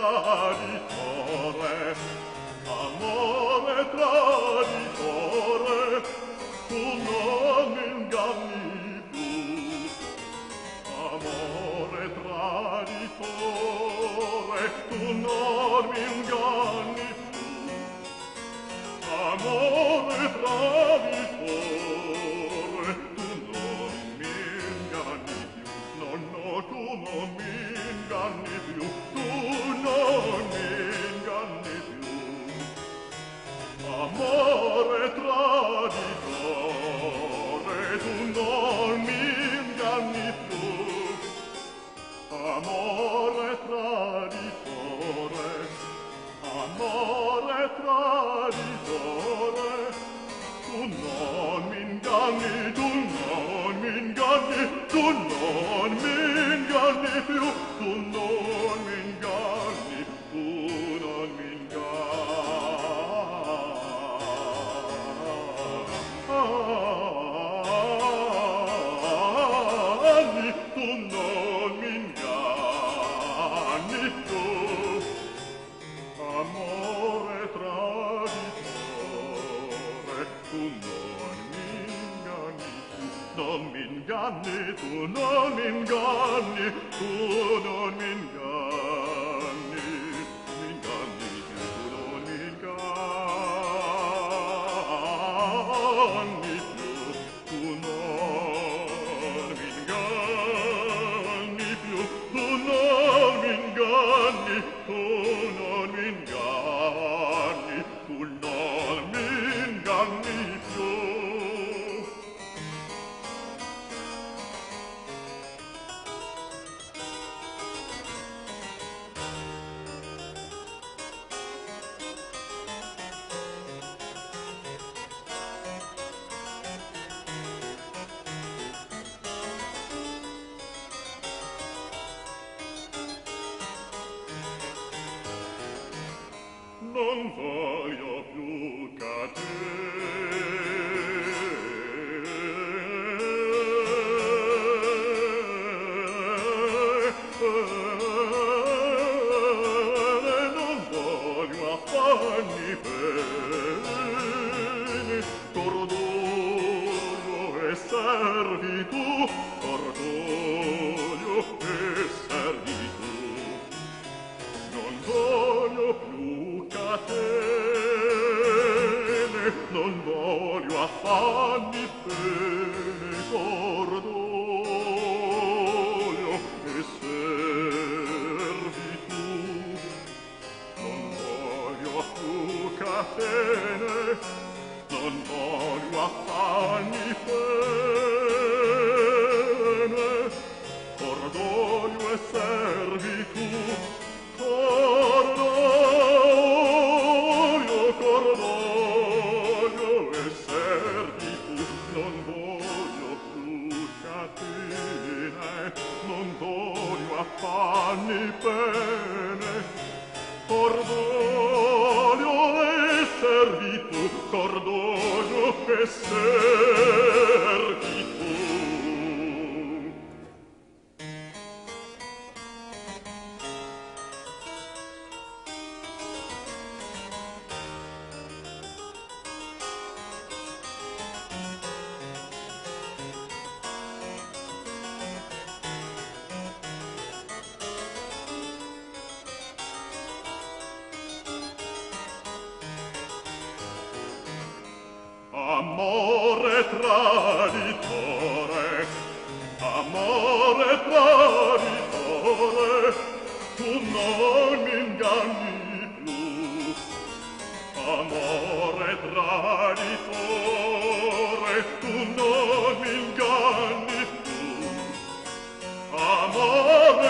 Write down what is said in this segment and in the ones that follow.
traditore, amore traditore, tu non mi inganni più. Amore traditore, tu non mi inganni più. Amore traditore, tu non mi inganni più. No, no, tu non mi inganni più. Tu non mi inganni più. Amore traditore, tu non mi inganni più. Amore traditore, amore traditore, tu non mi inganni, tu non mi inganni, tu non mi inganni più, tu non mi inganni, tu non mi inganni, tu non mi inganni più. Amore traditore, tu non mi inganni più, non mi inganni, tu non mi inganni, tu non mi inganni, mi inganni più, tu non mi inganni più, tu non mi inganni più, tu non mi inganni, tu non mi inganni, tu non mi inganni più. Non voglio più cadere, non voglio affanni pene, cordoglio e servitù, cordoglio e servitù. Non voglio più catene, non voglio affanni pene, cordoglio e servitù. Non voglio più catene, non voglio affanni pene, cordoglio e servitù. Cordoglio, cordoglio e servitù, non voglio più catene, non voglio affanni pene, cordoglio e servitù, cordoglio e servitù. Amore traditore, amore traditore, tu non mi inganni più. Amore traditore, tu non mi inganni più. Amore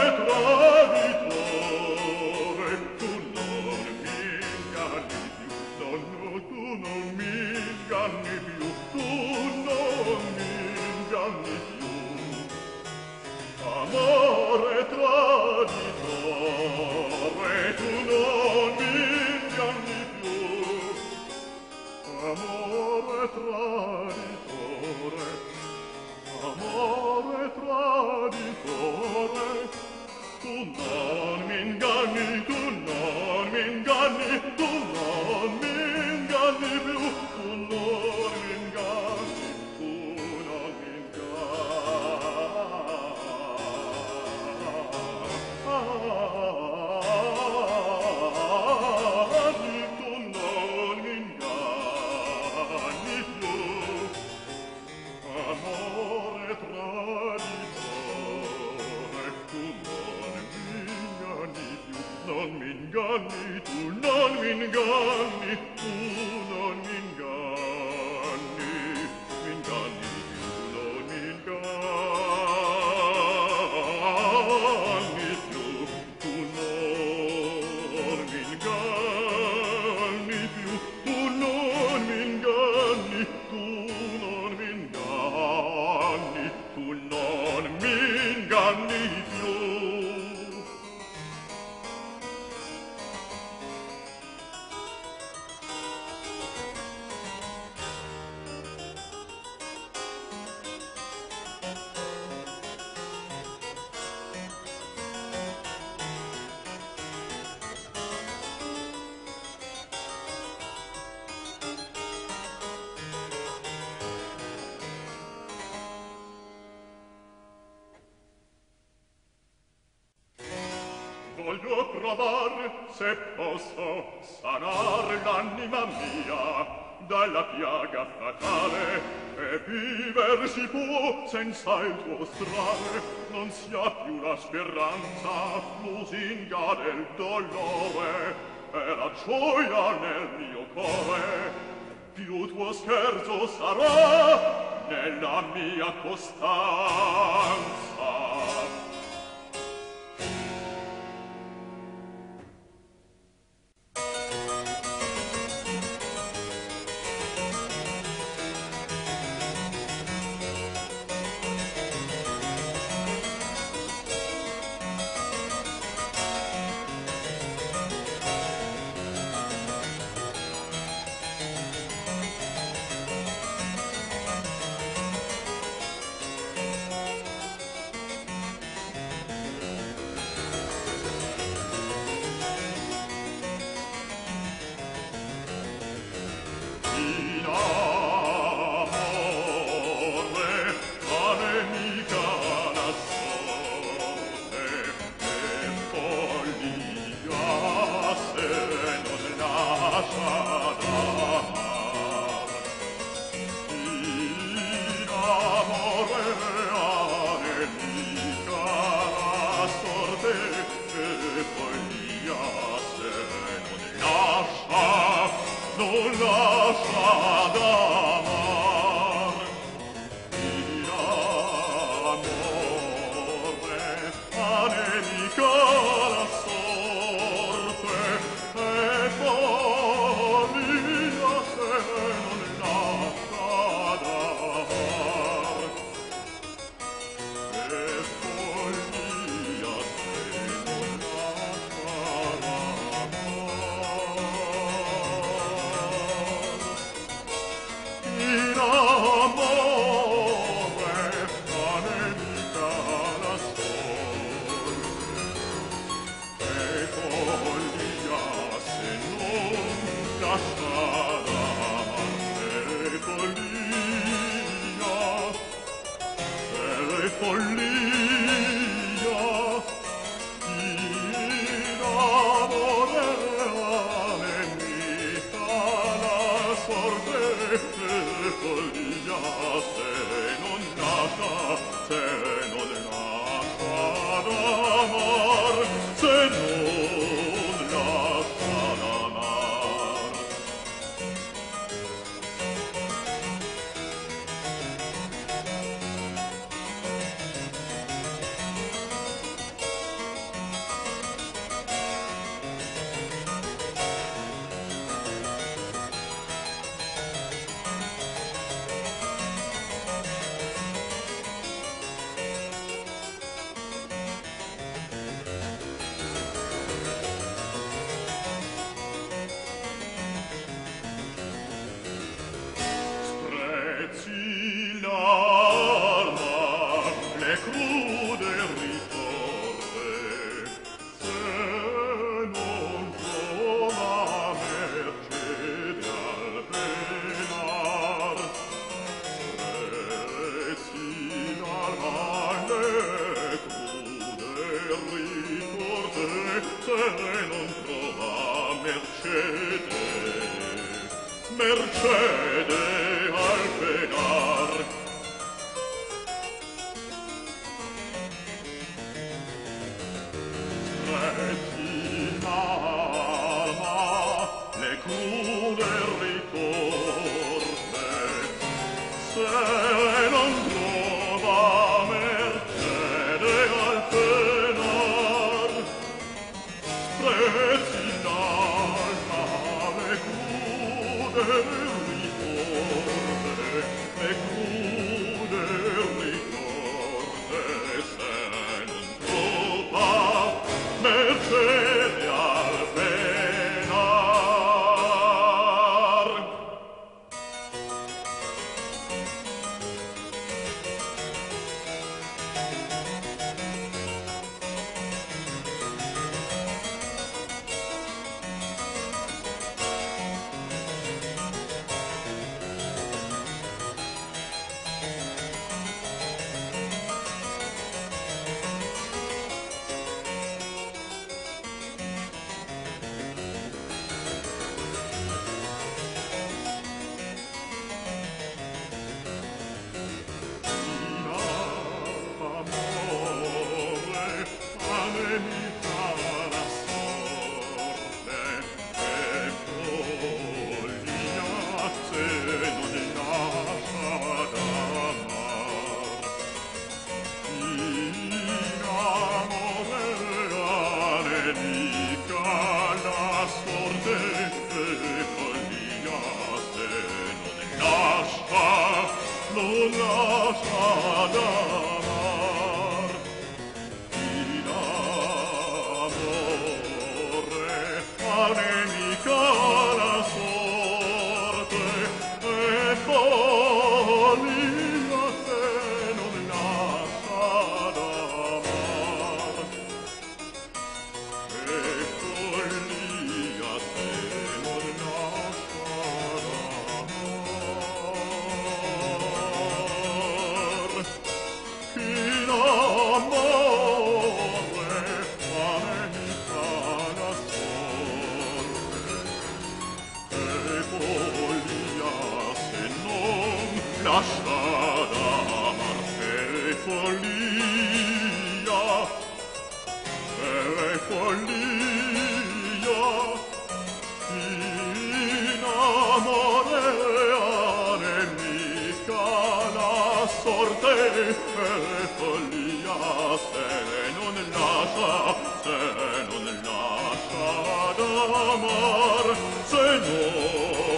traditore, tu non mi inganni più. No, no, tu non mi inganni più, tu non mi inganni più. Amore traditore, tu non mi inganni più. Amore traditore, amore traditore, tu non mi inganni, tu non Voglio provare se posso sanar l'anima mia dalla piaga fatale e viver si può senza il tuo strale. Non si ha più la speranza, lusinga del dolore e la gioia nel mio cuore. Più tuo scherzo sarà nella mia costanza. Regina non trova mercede al penar, sprezzi l'alma le crude ricorde, le crude ricorde, se non trova mercede al penar. Non lascia d'amar, in amore a nemica la sorte, e follia se non lascia d'amar, e follia se non lascia d'amar. In amore a nemica la sorte, e follia se non lascia d'amar, e follia, in amore a nemica la sorte, e follia se non lascia d'amar, se non